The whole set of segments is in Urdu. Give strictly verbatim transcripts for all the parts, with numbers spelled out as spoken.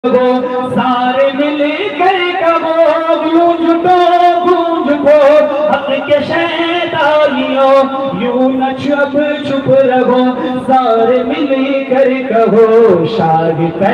گو سارے مل کر کہو گونج کو گونج کو حق کے شیطانیوں یوں نہ چھپ چھپ رہو سارے مل کر کہو شاد پہ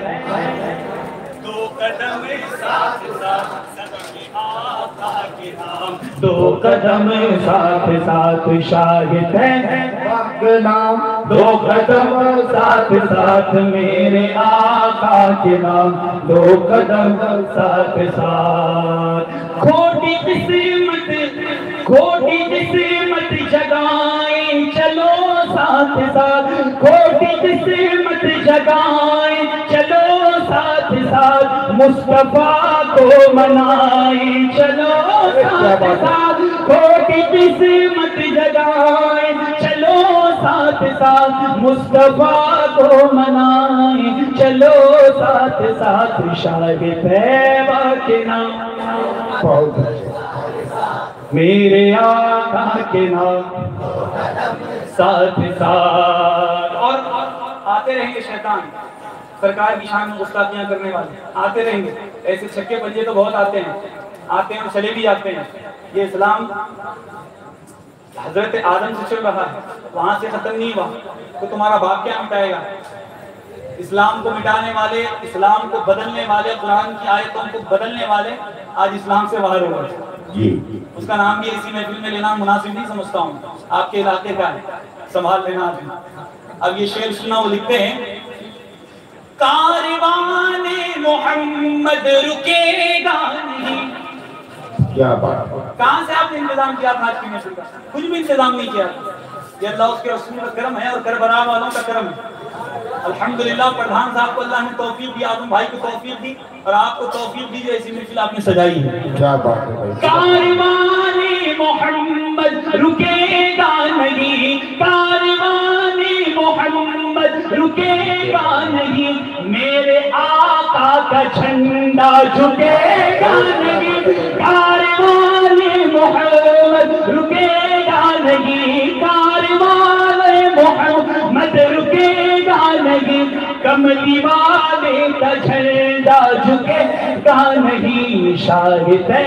دو قدم ساتھ ساتھ آقا کے نام دو قدم ساتھ ساتھ شاہد ہے نام دو قدم ساتھ ساتھ میرے آقا کے نام دو قدم ساتھ ساتھ کھوٹی قسمت کھوٹی قسمت جگائیں چلو ساتھ ساتھ کھوٹی قسمت جگائیں چلو ساتھ ساتھ مصطفیٰ کو منائیں چلو ساتھ ساتھ کھوٹی قسمت جگائیں چلو ساتھ ساتھ مصطفیٰ کو منائیں چلو ساتھ ساتھ شاہ طیبہ کے نام میرے آقا کے نام ساتھ ساتھ اور آتے رہیں گے شیطان سرکار کی شان میں گستاخیاں کرنے والے آتے رہیں گے ایسے چھکے پنجے تو بہت آتے ہیں آتے ہیں اور چلے بھی جاتے ہیں یہ اسلام حضرت آدم سے چل رہا ہے وہاں سے ختم نہیں ہوا تو تمہارا باپ کیا مٹائے گا اسلام کو مٹانے والے اسلام کو بدلنے والے قرآن کی آیتوں کو بدلنے والے آج اسلام سے باہر ہو گئے اس کا نام بھی اسی محفل میں لینا مناسب نہیں سمجھتا ہوں آپ کے علاقے کا ہے سنبھال لینا اب یہ شعر سنا وہ لکھتے ہیں کاروان محمد رکے گا نہیں کیا بات کہاں سے آپ نے انتظام کیا تھا آج کی محفل کا کچھ بھی انتظام نہیں کیا یہ اللہ اس کے رسول کا کرم ہے اور کربلا والوں کا کرم ہے الحمدللہ پردھان صاحب کو اللہ نے توفیق دی آدم بھائی کو توفیق دی اور آپ کو توفیق دی جو ایسی محفل آپ نے سجائی ہے کیا بات ہے کاروان محمد رکے گا نہیں کاروان محمد رکے گا نہیں میرے آقا کا جھنڈا جھکے گا نہیں کاروان محمد رکے گا نہیں کاروان محمد رکے گا نہیں کملی والے کا جھنڈا جھکے گا نہیں شاہد ہے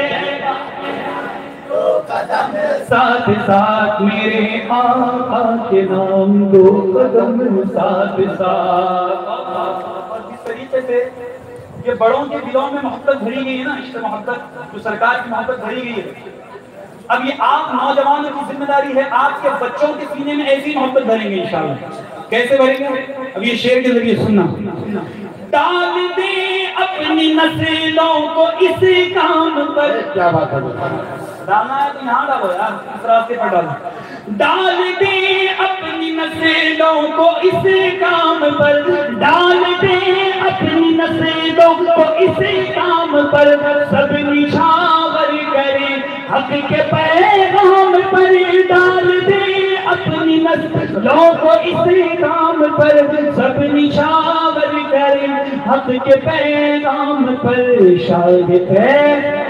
ساتھ ساتھ میرے آقا کے نام دو قدم ساتھ ساتھ اور جس طریقے سے یہ بڑوں کے دلوں میں محبت بھری گئی ہے نا عشق محبت جو سرکار کی محبت بھری گئی ہے اب یہ آپ نوجوانوں کی ذمہ داری ہے آپ کے بچوں کے سینے میں ایسی محبت بھریں گے انشاءاللہ کیسے بھریں گے اب یہ شعر کے ذریعے سننا ڈال دے اپنی نسلوں کو اس کام پر کیا بات ہے ڈالنا ہے تو یہاں ڈالو یار اس راستے پر ڈالو ڈال دے اپنی نسلوں کو اس کام پر ڈال دے اپنی نسلوں کو اس کام پر سب نچھاور کرے حق کے پیغام پر ڈال دے اپنی نسلوں کو اس کام پر سب نچھاور کرے حق کے پیغام پر شاہد ہے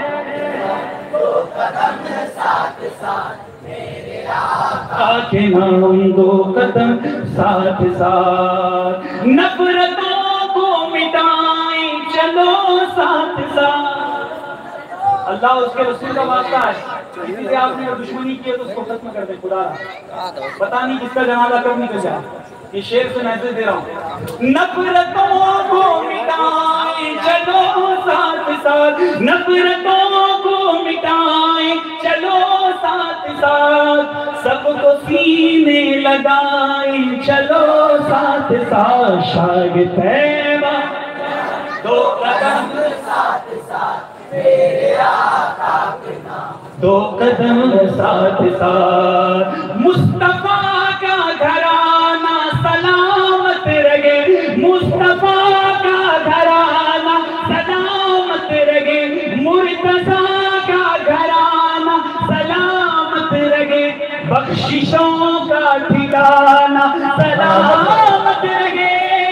ساتھ ساتھ میرے آقا کے نام دو قدم ساتھ ساتھ نفرتوں کو مٹائیں چلو ساتھ ساتھ اللہ اس کے رسول کا واسطہ ہے کسی سے آپ نے دشمنی کی ہے تو اس کو ختم کر دیں خدا پتہ نہیں کس کا جنازہ کب نکل جائے یہ شعر سے میسج دے رہا ہوں نفرتوں کو مٹائیں چلو ساتھ ساتھ نفرتوں کو مٹائیں چلو ساتھ ساتھ سب کو سینے لگائیں چلو ساتھ ساتھ شاہ طیبہ دو قدم ساتھ ساتھ میرے آقا کے نام دو قدم ساتھ ساتھ مصطفیٰ کا گھرانہ سلامت رہے مصطفیٰ کا گھرانہ سلامت رہے مرتضیٰ کا گھرانہ سلامت رہے بخششوں کا ٹھکانہ سلامت رہے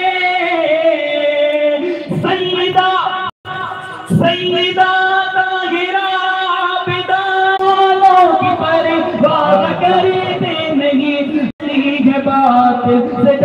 سیدہ سیدہ طاہرہ بدانوں کی پرواہ کرتے نہیں ہے بات